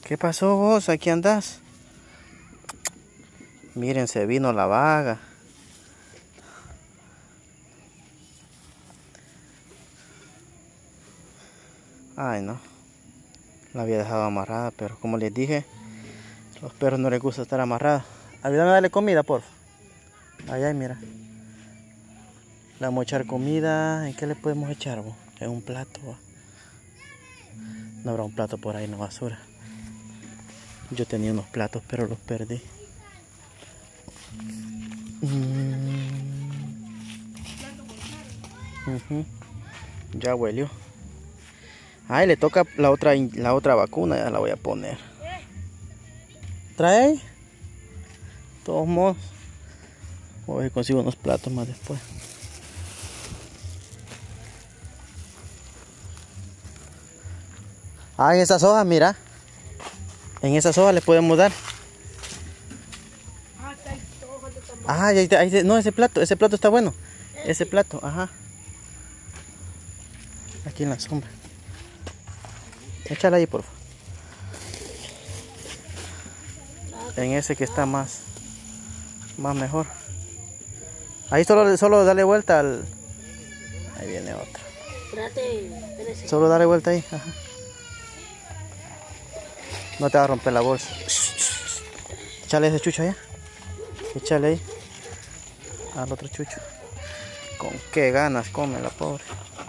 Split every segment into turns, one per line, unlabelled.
¿Qué pasó vos? ¿Aquí andás? Miren, se vino la vaga. Ay, no. La había dejado amarrada, pero como les dije, los perros no les gusta estar amarrados. Ayúdame a darle comida, por favor. Allá, mira. Le vamos a echar comida. ¿En qué le podemos echar, vos? En un plato, ¿va? No habrá un plato por ahí en la basura. Yo tenía unos platos, pero los perdí. Ya huelió. Ay, le toca la otra vacuna, ya la voy a poner. ¿Trae ahí? De todos modos. Voy a ver si consigo unos platos más después. Ah, en esas hojas, mira. En esas hojas le podemos dar. Ah, ahí, no, ese plato está bueno. Ese plato, ajá. Aquí en la sombra. Échala ahí, por favor. En ese que está más mejor. Ahí solo dale vuelta al... Ahí viene otro. Solo dale vuelta ahí, ajá. No te va a romper la bolsa. Échale ese chucho allá. Échale ahí. Al otro chucho. Con qué ganas come la pobre.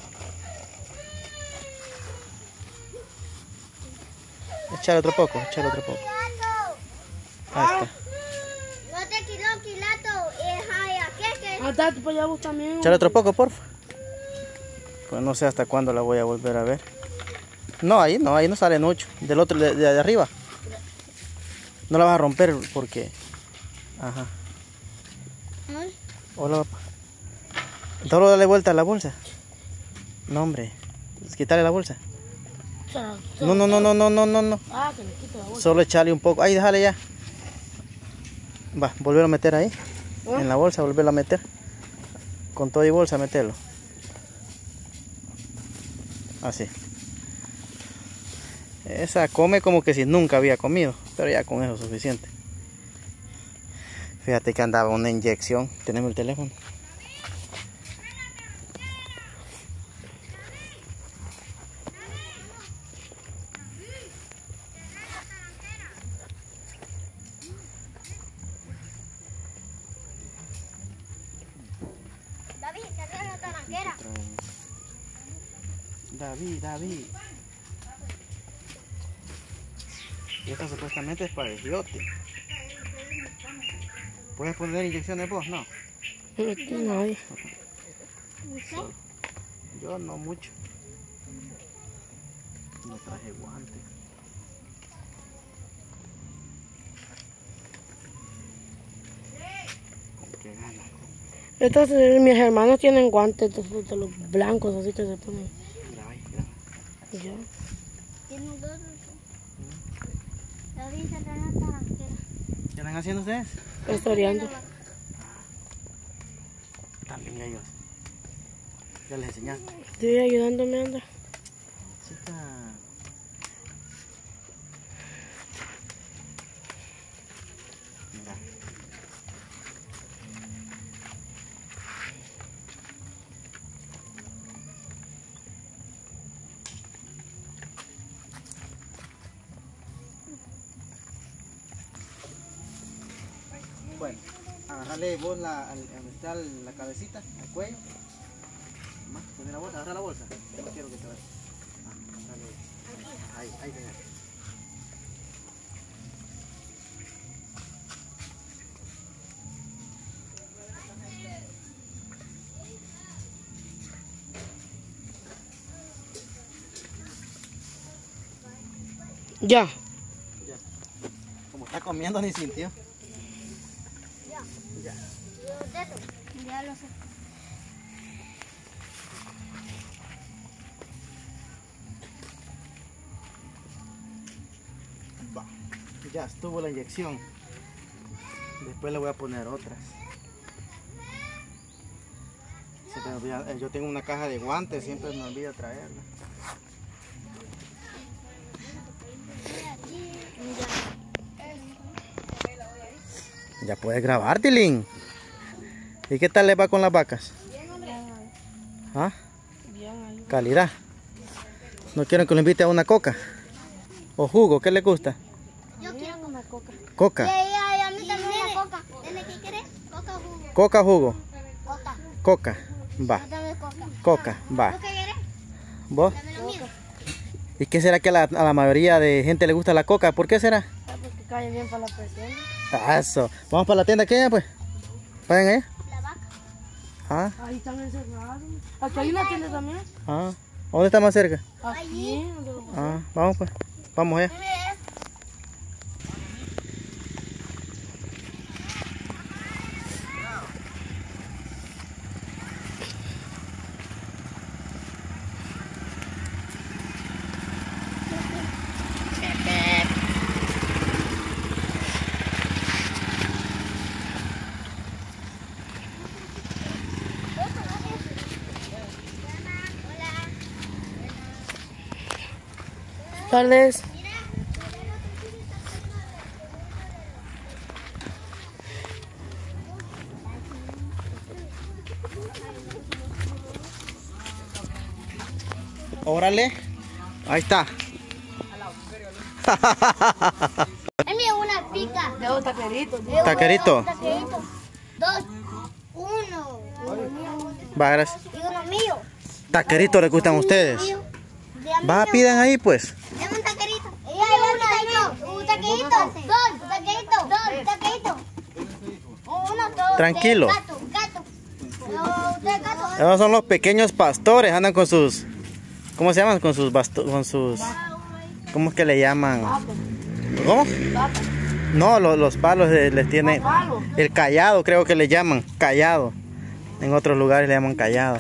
Échale otro poco, échale otro poco. Ahí está. Échale otro poco, porfa. Pues no sé hasta cuándo la voy a volver a ver. No, ahí no sale mucho. Del otro, de arriba. No la vas a romper porque... Ajá. Hola, papá. Solo dale vuelta a la bolsa. No, hombre. Quítale la bolsa. No.
Ah, que le quito la bolsa.
Solo echarle un poco. Ahí, déjale ya. Va, volver a meter ahí. En la bolsa, volverlo a meter. Con todo y bolsa, meterlo. Así. Esa come como que si nunca había comido. Pero ya con eso es suficiente. Fíjate que andaba una inyección. Tenemos el teléfono. David. Y esta supuestamente es para el giote. ¿Puedes poner inyecciones vos? No.
No.
Yo no mucho. No traje guantes. Con qué ganas.
Entonces mis hermanos tienen guantes de los blancos, así que se ponen.
Graba.
Ya.
Tienen dos. David se trae una taranquera.
¿Qué están haciendo ustedes?
Historiando.
También ellos. Ya les enseñaste.
Estoy ayudándome, anda.
Chica. Mira. Bueno, agarrale vos donde está la cabecita, el cuello. Más, poner la bolsa, agarra la bolsa. No quiero que te vaya. Ahí tenés.
Ya.
Como está comiendo ni sintió. Ya.
Ya lo sé.
Va. Ya estuvo la inyección. Después le voy a poner otras. Se me olvida, yo tengo una caja de guantes, siempre me olvida traerla. Ya puedes grabar, Tilín. ¿Y qué tal le va con las vacas? ¿Ah? Calidad. ¿No quieren que lo invite a una coca? ¿O jugo? ¿Qué le gusta?
Yo quiero comer coca.
¿Coca?
A mí también una coca. ¿Qué quieres? Coca o jugo.
¿Coca o jugo?
Coca.
Coca. Va.
Dame coca.
Coca. Va.
¿Tú qué quieres?
¿Vos?
Dame lo mío.
¿Y qué será que a la mayoría de gente le gusta la coca? ¿Por qué será?
Porque cae bien para la presión.
Eso. Vamos para la tienda aquella, pues. ¿Vayan allá?
La vaca.
Ah.
Ahí están encerrados. Aquí hay una tienda también.
Ah. ¿Dónde está más cerca?
Aquí.
Ah. Vamos pues. Vamos allá.
Tardes.
Órale. Ahí está.
Dame una pica.
De dos taqueritos.
Taquerito.
Taquerito. Dos. Uno.
Va, gracias.
Y uno mío.
Taquerito le gustan a ustedes.
Mío.
Va, pidan ahí pues.
Dame un taquerito. Un taquerito. Dos. Taquerito. Dos. Taquerito. Uno, dos.
Tranquilo.
Gato. Gato. Dos gatos.
Esos son los pequeños pastores. Andan con sus... ¿Cómo se llaman? Con sus ¿cómo es que le llaman? ¿Cómo? No, los palos les tienen... El callado creo que le llaman. Callado. En otros lugares le llaman callado.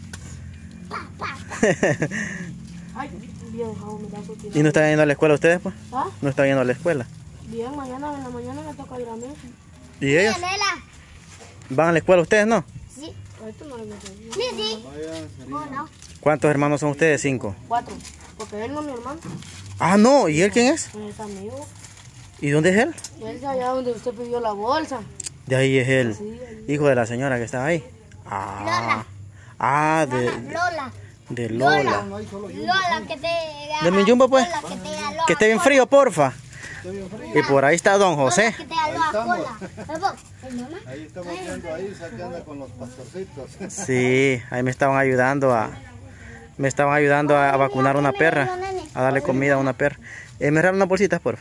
¿Y no están yendo a la escuela ustedes, pues?
¿Ah?
¿No están yendo a la escuela?
Bien, mañana en la mañana me toca ir a mí.
¿Y ellos?
Lela.
¿Van a la escuela ustedes, no?
Sí.
Esto no le meto.
Sí. Oh, no.
¿Cuántos hermanos son ustedes? 5.
4. Porque él no es mi hermano.
Ah, no. ¿Y él quién es?
Él es amigo.
¿Y dónde es él?
Él es allá donde usted pidió la bolsa.
De ahí es él.
Sí, ahí.
Hijo de la señora que estaba ahí. Ah. Ah,
Lola.
de Lola.
Lola, que te...
De mi Jumbo, pues.
Lola, que te da
Que esté bien frío, porfa. Y por ahí está don José.
que te da la cola. ¿Mamá?
Ahí estamos viendo ahí, sacando con los pastorcitos.
Sí, ahí me estaban ayudando a vacunar a una perra, a darle comida a una perra. ¿Me regalaron unas bolsitas, porfa?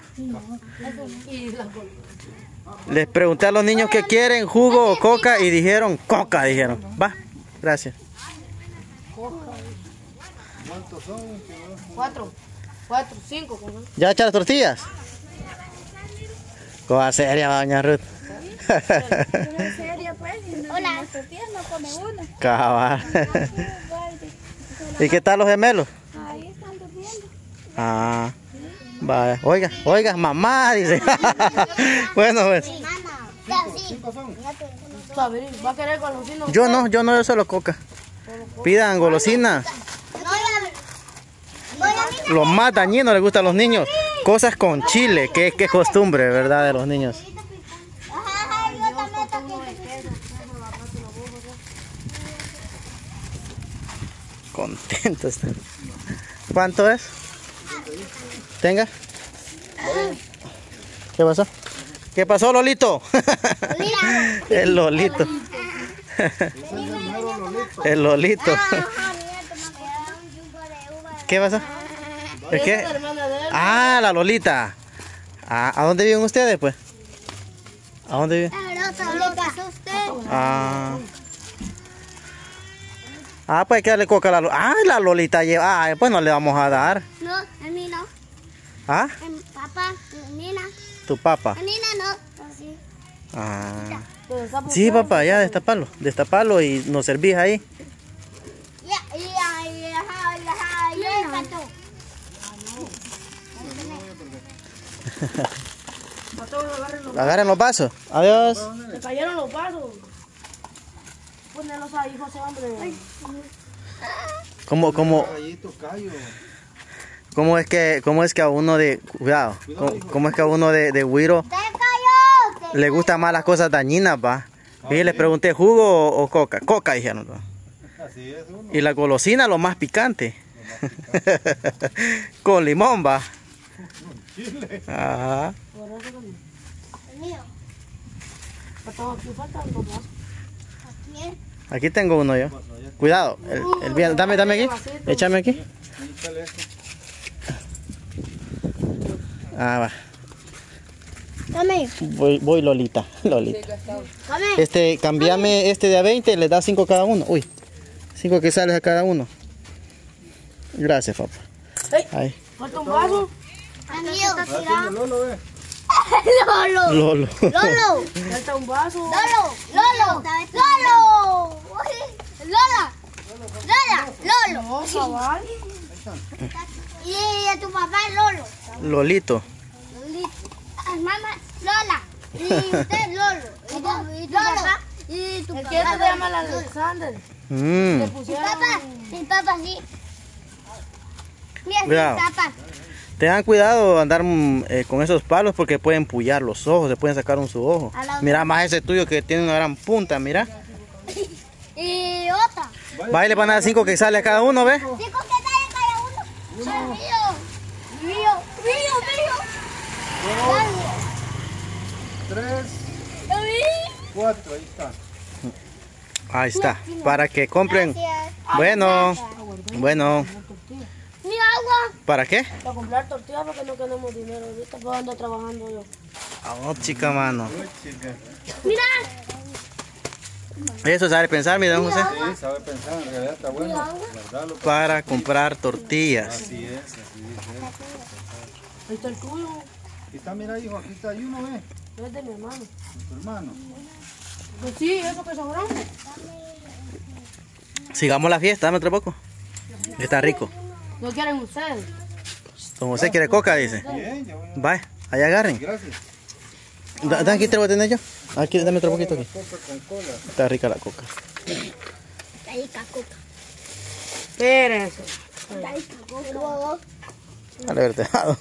Les pregunté a los niños que quieren jugo o coca y dijeron coca, dijeron. Va, gracias.
¿Cuántos son?
4, 5.
¿Ya echaron las tortillas? Cosa seria, doña Ruth.
Hola. Las tortillas no come una.
Cabal. ¿Y qué tal los gemelos?
Ahí están durmiendo.
Ah, vaya. Oiga, mamá, dice. Bueno, pues.
Mamá. Ya, sí.
¿Va a querer golosinas?
Yo no, yo solo coca. Pidan golosinas. Lo más dañino les gusta a los niños. Cosas con chile, que es costumbre, ¿verdad? De los niños.
Ajá, yo también taquito.
Contento están. ¿Cuánto es? Tenga. ¿Qué pasó? ¿Qué pasó, Lolito? El Lolito. El Lolito. ¿Qué pasó? ¿Es qué? Ah, la Lolita. Ah, ¿a dónde viven ustedes, pues? ¿A dónde viven?
¿Le pasó a usted?
Ah, pues hay que darle coca a la Lolita. Ah, la Lolita lleva. Ah, pues no le vamos a dar.
No, a mí no.
¿Ah?
Papá, Nina.
Tu papá.
A Nina no. Así.
Ah. Sí, papá, ya destapalo y nos servís ahí.
Ya, cantó.
Agarren los vasos. Adiós.
Se cayeron los vasos. Ponlos ahí, José, hombre.
¿Cómo es que a uno de... Cuidado. ¿Cómo es que a uno de güiro
¡Te cayó!
Le gustan más las cosas dañinas, va. Y les pregunté, ¿jugo o coca? Coca, dijeron.
Así es uno.
Y la golosina, lo más picante. Con limón, va.
Chile.
Ajá.
El mío.
Aquí faltan dos más.
Aquí es.
Aquí tengo uno yo. Cuidado. El bien, dame aquí. Échame aquí.
Quítale esto.
Ah, va.
Dame.
Voy Lolita. Lolita.
Dame.
Cambiame este de a 20, le da 5 cada uno. Uy. 5 que sales a cada uno. Gracias, papá. Ahí.
Falta un vaso.
Amigo.
Ah, Lolo, ve.
Lolo.
Lolo.
Lolo.
Falta un vaso.
Lolo. Lolo. Lolo. Lola. Lola. Lolo.
No, cabal.
Y a tu papá es Lolo.
Lolito.
Mamá, Lola. Y usted, Lolo. Y tu papá. Y tu
El
papá.
que se llama el Alexander.
Mm.
Le
Mi
pusieron...
papá. Mi papá, sí. Mira,
Cuidado.
mi papá.
Tengan cuidado andar con esos palos porque pueden pullar los ojos, se pueden sacar su ojo. Mira más ese tuyo que tiene una gran punta, mira.
Y otra.
Va y le van a dar 5 que sale a cada uno, ¿ves?
5 que sale cada uno. Mío.
3, 4, ahí está.
Ahí está, para que compren.
Gracias.
Bueno,
Mi agua.
¿para qué?
Para comprar tortillas porque no tenemos dinero ahorita. Pues ando trabajando yo.
Oh, chica, mano.
Uy, chica.
Mira.
Eso sabe pensar, mira, José.
Sí, sabe pensar, en realidad está bueno. Guardarlo.
Para comprar tortillas.
Así es, así dice.
Ahí está el tuyo.
Aquí está, mira, hijo, aquí está, hay uno, ve.
Es de mi hermano.
Tu hermano.
Pues sí, eso que sobró.
Sigamos la fiesta, dame otro poco. Está rico.
¿No quieren ustedes?
Don José quiere coca, dice.
Bien, ya voy a...
Vaya, allá agarren.
Gracias.
Aquí te lo voy a tener yo. Aquí, dame otro poquito aquí.
Coca con cola.
Está rica la coca.
Ahí está coca.
Espérense.
Ahí está coca.
Al haber dejado.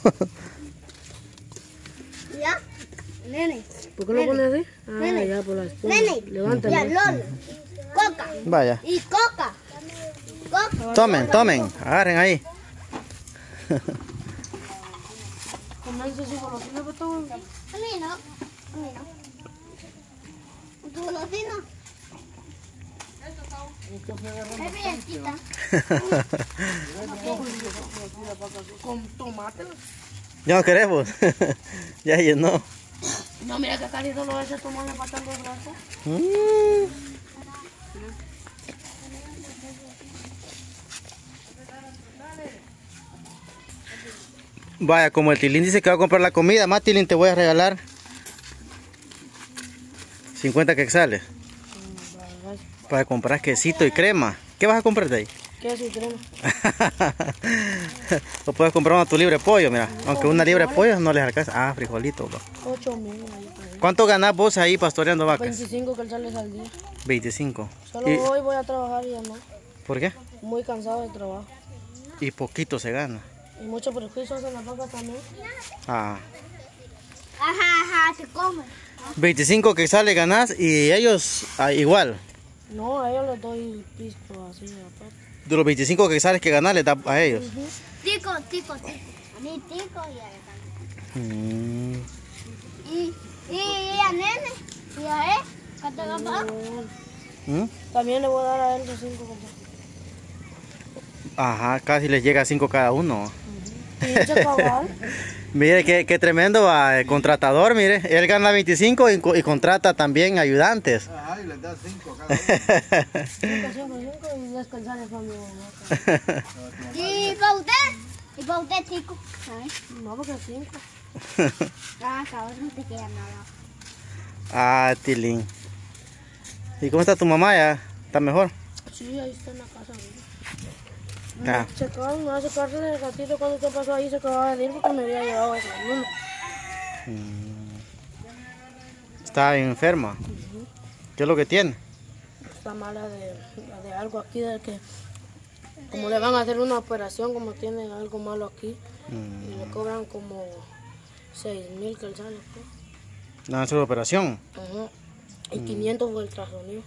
Ya. Nene.
¿Por qué lo pones así? Ah,
Nene.
ya, por la espuma.
Nene.
Levántalo.
Ya, Lolo. Coca.
Vaya.
Y coca. Coca.
Tomen, agarren ahí.
Comienza su golosina, pues todo.
A mí no. ¿Tu golosina? Es brillantina.
Con tomate.
Ya no queremos. Ya llenó.
No, mira que casi solo ese tomate para tanto brazo.
Vaya, como el Tilín dice que va a comprar la comida, más Tilín te voy a regalar 50 quetzales para comprar quesito y crema. ¿Qué vas a comprar de ahí?
Queso y crema.
O puedes comprar una tu libre de pollo, mira. Aunque una libre de pollo no les alcanza. Ah, frijolitos.
8,000 ahí por ahí.
¿Cuánto ganás vos ahí pastoreando vacas?
25 que sales al día.
25.
Solo
¿Y
hoy voy a trabajar y ya no.
por qué?
Muy cansado de trabajo.
Y poquito se gana.
Y muchos prejuicios en la vaca también.
Ah.
Ajá, se come.
25 quetzales ganás y ellos igual.
No, a ellos les doy pisco así aparte.
De los 25 quetzales que ganás les da a ellos.
Tico. A mí tico y a él
Mm.
también. Y a nene. Y a él. ¿Qué te va a pagar?
¿Mm?
También le voy a dar a él los 5 como.
Ajá, casi les llega a 5 cada uno.
Pinche cabal.
Mire qué tremendo contratador, mire. Él gana 25 y contrata también ayudantes.
Ajá, y les da 5 cada uno.
5 y descansar el familia.
¿Y para usted? ¿Y para usted, chico? ¿Sabes?
No, porque 5.
Ah, cabrón, no te queda nada.
Ah, Tilín. ¿Y cómo está tu mamá ya? ¿Está mejor?
Sí, ahí está en la casa.
Ah.
Se acaba de secarse del ratito cuando usted pasó ahí, se acababa de ir porque me había llevado ese desayuno.
Está enferma. ¿Qué es lo que tiene?
Está mala de algo aquí, de que como le van a hacer una operación, como tiene algo malo aquí, y le cobran como 6,000 quetzales. Pues.
¿No han hecho la operación?
Ajá. Y 500 fue el trastorno.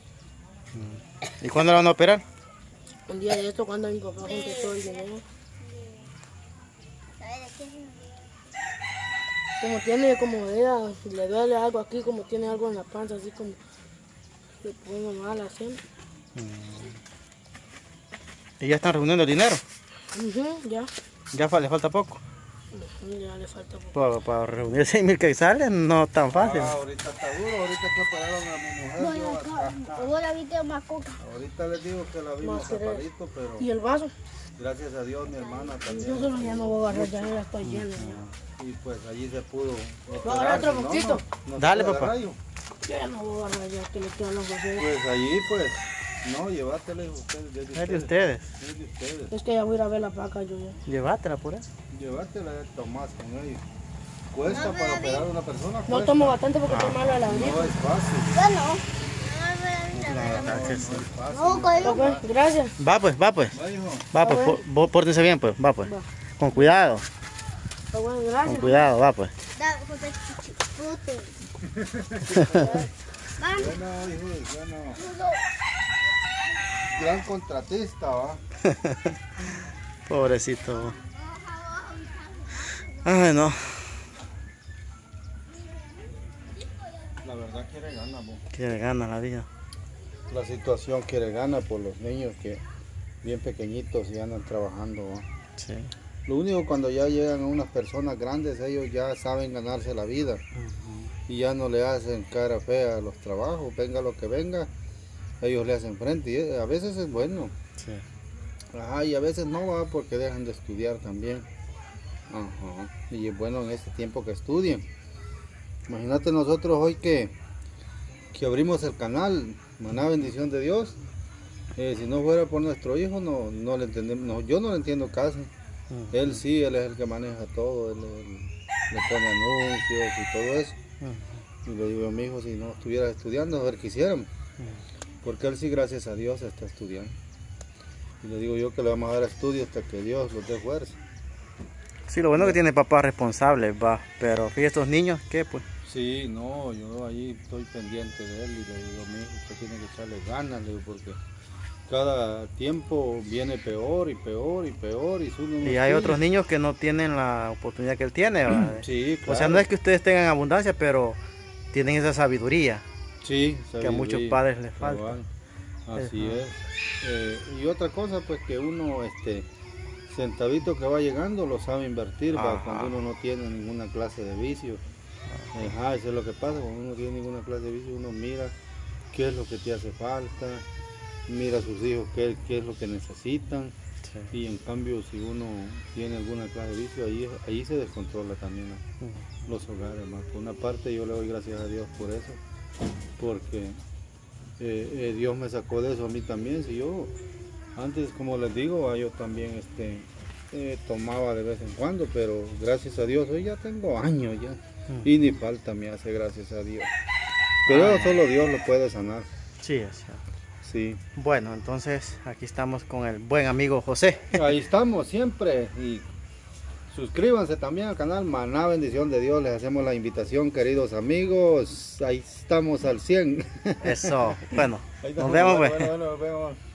¿Y cuándo la van a operar?
Un día de esto, cuando mi papá juntó todo el dinero. Como tiene comodidad, le duele algo aquí, como tiene algo en la panza, así como se pone mal así.
¿Y ya están reuniendo el dinero?
Ya.
¿Ya le falta poco?
Ya le falta poco.
Para reunir 6.000 quetzales no es tan fácil.
Ahorita está duro, ahorita que operaron a mi mujer.
Yo la vi que más coca.
Ahorita les digo que la vimos
Más querer.
tapadito, pero
¿Y el vaso?
gracias a Dios mi hermana también.
Yo solo ya no voy a agarrar, ya no la estoy llena.
Y pues allí se pudo
¿Voy a agarrar otro poquito?
Dale,
puede
papá.
agarrar, hijo.
Yo ya no voy a agarrar, ya que le quedan los vasos.
Pues allí pues, no, llévatela hijo, ustedes,
Es de ustedes.
Es de ustedes.
Es que ya voy a ir a ver la placa yo ya.
Llévatela por eso.
Llévatela de Tomás con ellos. Cuesta para operar a una persona.
No
cuesta.
tomo bastante porque estoy malo de la
No
gripe.
es fácil.
Yo no.
La verdad que sí.
No, coño.
Ok, gracias.
Va pues, va pues.
Va, hijo.
Va pues, vos pórtense bien pues, va pues. Con cuidado,
Está bueno,
con
gracias.
cuidado, va pues.
Da, José, chichipute.
Bueno, hijo, bueno. Gran contratista, va.
Pobrecito. Ay, no.
La verdad quiere ganar, vos.
Quiere ganar la vida.
La situación quiere ganar por los niños que bien pequeñitos y andan trabajando, va.
Sí.
Lo único cuando ya llegan unas personas grandes, ellos ya saben ganarse la vida y ya no le hacen cara fea a los trabajos, venga lo que venga, ellos le hacen frente y a veces es bueno.
Sí.
Ajá, y a veces no va porque dejan de estudiar también. Ajá. Y es bueno en este tiempo que estudien. Imagínate nosotros hoy que abrimos el canal, Maná Bendición de Dios. Si no fuera por nuestro hijo, no le entendemos, yo no le entiendo casi. Él sí, él es el que maneja todo, él le pone anuncios y todo eso. Y le digo a mi hijo, si no estuviera estudiando, a ver qué hiciéramos. Porque él sí, gracias a Dios, está estudiando. Y le digo yo que le vamos a dar estudio hasta que Dios los dé fuerza.
Sí, lo bueno es que tiene papás responsables, va. Pero fíjate estos niños, ¿qué pues?
Sí, no, yo ahí estoy pendiente de él y le digo, mi hijo, usted tiene que echarle ganas, le digo, porque cada tiempo viene peor y peor y peor. Y
hay otros niños que no tienen la oportunidad que él tiene, ¿va?
Sí, claro.
O sea, no es que ustedes tengan abundancia, pero tienen esa sabiduría
Sí,
que a muchos padres les falta.
cabal. Así es. Y otra cosa, pues que uno, centavito que va llegando, lo sabe invertir,
Ajá.
cuando uno no tiene ninguna clase de vicio. Ajá, eso es lo que pasa, cuando uno no tiene ninguna clase de vicio, uno mira qué es lo que te hace falta, mira a sus hijos qué es lo que necesitan.
Sí.
Y en cambio, si uno tiene alguna clase de vicio, ahí se descontrola también los hogares. Más. Por una parte, yo le doy gracias a Dios por eso, porque Dios me sacó de eso a mí también. Si yo antes, como les digo, yo también tomaba de vez en cuando, pero gracias a Dios, hoy ya tengo años ya, y ni falta me hace, gracias a Dios. Pero solo Dios lo puede sanar.
Sí, es cierto.
Sí.
Bueno, entonces aquí estamos con el buen amigo José.
Ahí estamos siempre y suscríbanse también al canal Maná Bendición de Dios. Les hacemos la invitación, queridos amigos. Ahí estamos al 100.
Eso, bueno,
Ahí
nos
estamos.
vemos pues.
Bueno, nos vemos.